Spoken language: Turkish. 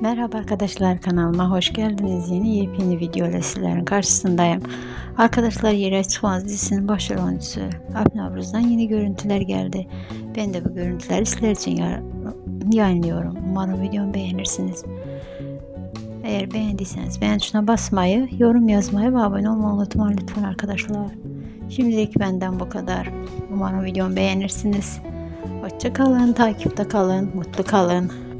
Merhaba arkadaşlar, kanalıma hoş geldiniz. Yepyeni video ile sizlerin karşısındayım. Arkadaşlar, Yere Çıkmaz dizisinin başrol oyuncusu Alp Navruz'dan yeni görüntüler geldi. Ben de bu görüntüleri sizler için yayınlıyorum. Umarım videomu beğenirsiniz. Eğer beğendiyseniz beğen tuşuna basmayı, yorum yazmayı ve abone olmayı unutmayın lütfen arkadaşlar. Şimdilik benden bu kadar. Umarım videomu beğenirsiniz. Hoşça kalın, takipte kalın, mutlu kalın.